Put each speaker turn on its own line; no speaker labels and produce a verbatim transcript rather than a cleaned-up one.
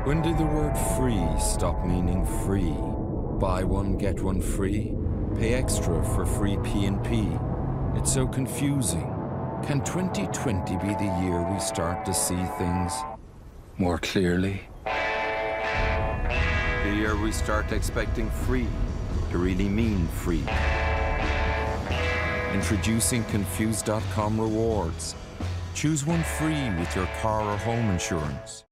When did the word free stop meaning free? Buy one, get one free? Pay extra for free P and P? It's so confusing. Can twenty twenty be the year we start to see things more clearly? The year we start expecting free to really mean free. Introducing Confused dot com rewards. Choose one free with your car or home insurance.